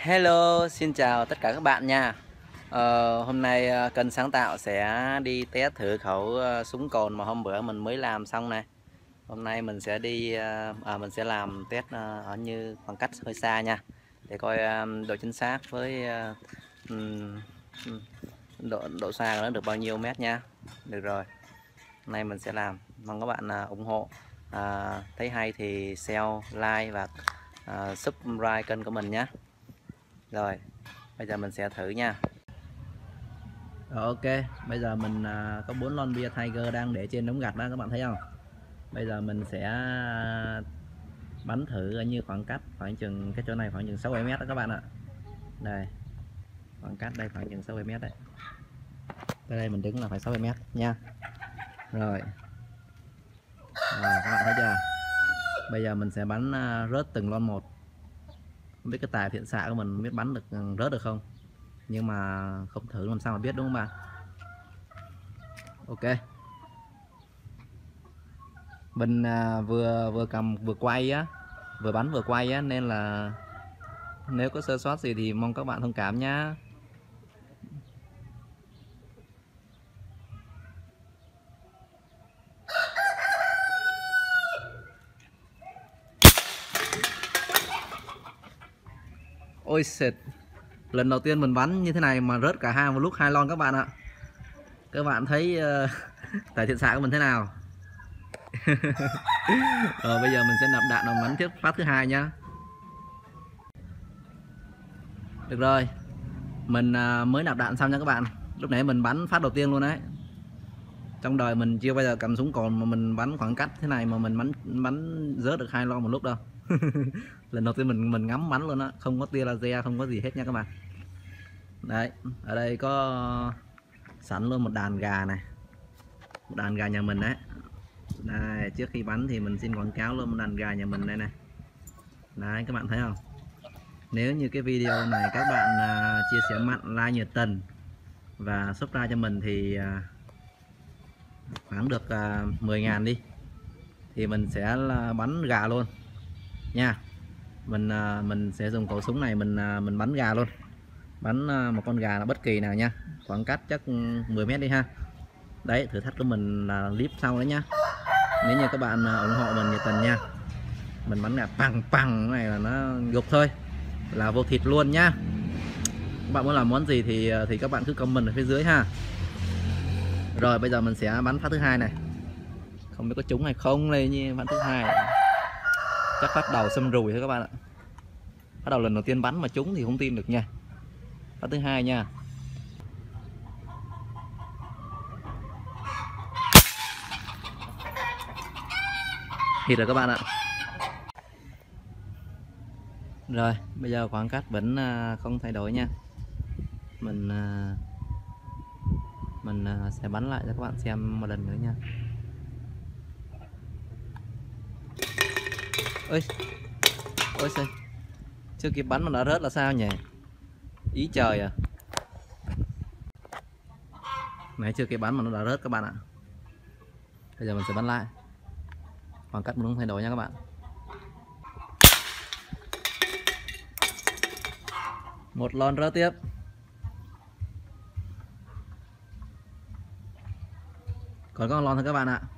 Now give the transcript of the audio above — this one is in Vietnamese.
Hello, xin chào tất cả các bạn nha. Hôm nay kênh sáng tạo sẽ đi test thử khẩu súng cồn mà hôm bữa mình mới làm xong này. Hôm nay mình sẽ đi mình sẽ làm test ở như khoảng cách hơi xa nha, để coi độ chính xác với ừm, độ xa của nó được bao nhiêu mét nha. Được rồi, hôm nay mình sẽ làm. Mong các bạn ủng hộ. Thấy hay thì share, like và subscribe kênh của mình nhé. Rồi, bây giờ mình sẽ thử nha. Rồi, ok, bây giờ mình có 4 lon bia Tiger đang để trên đống gạch đó, các bạn thấy không? Bây giờ mình sẽ bắn thử như khoảng cách khoảng chừng cái chỗ này khoảng chừng 6-7 mét đó các bạn ạ. Đây, khoảng cách đây khoảng chừng 6-7 mét đấy. Tới đây mình đứng là phải 6-7 mét nha. Rồi. Các bạn thấy chưa? Bây giờ mình sẽ bắn rớt từng lon một. Không biết cái tài thiện xạ của mình biết bắn được rớt được không? Nhưng mà không thử làm sao mà biết, đúng không bạn? Ok. Mình vừa cầm vừa quay á, vừa bắn vừa quay á, nên là nếu có sơ sót gì thì mong các bạn thông cảm nhá. Ôi xịt, lần đầu tiên mình bắn như thế này mà rớt cả hai một lúc 2 lon các bạn ạ. Các bạn thấy tài thiện xạ của mình thế nào? Rồi bây giờ mình sẽ nạp đạn vào bắn tiếp phát thứ hai nhá. Được rồi, mình mới nạp đạn xong nha các bạn. Lúc nãy mình bắn phát đầu tiên luôn đấy. Trong đời mình chưa bao giờ cầm súng cồn mà mình bắn khoảng cách thế này mà mình bắn rớt được 2 lon một lúc đâu. Lần đầu tiên mình ngắm bắn luôn á, không có tia laser, không có gì hết nha các bạn. Đấy, ở đây có sẵn luôn một đàn gà này, một đàn gà nhà mình đấy. Đây, trước khi bắn thì mình xin quảng cáo luôn một đàn gà nhà mình đây này. Đấy, các bạn thấy không? Nếu như cái video này các bạn chia sẻ mặn, like nhiệt tình và subscribe cho mình thì khoảng được 10.000 đi thì mình sẽ bắn gà luôn nha. Mình sẽ dùng khẩu súng này mình bắn gà luôn, bắn một con gà là bất kỳ nào nha, khoảng cách chắc 10 mét đi ha. Đấy, thử thách của mình là clip sau đấy nhá. Nếu như các bạn ủng hộ mình nhiệt tình nha, mình bắn gà bằng bằng này là nó gục thôi là vô thịt luôn nhá. Các bạn muốn làm món gì thì các bạn cứ comment ở phía dưới ha. Rồi bây giờ mình sẽ bắn phát thứ hai này, không biết có trúng hay không đây, như bắn thứ hai chắc phát đầu xâm rùi thôi các bạn ạ. Bắt đầu lần đầu tiên bắn mà trúng thì không tin được nha. Phát thứ hai nha. Hit rồi các bạn ạ. Rồi bây giờ khoảng cách vẫn không thay đổi nha. Mình sẽ bắn lại cho các bạn xem một lần nữa nha. Ôi ôi sao chưa kịp bắn mà đã rớt là sao nhỉ? Ý trời à. Nãy chưa kịp bắn mà nó đã rớt các bạn ạ. Bây giờ mình sẽ bắn lại, khoảng cách mình không thay đổi nha các bạn. Một lon rớt tiếp. Còn có một lon thôi các bạn ạ.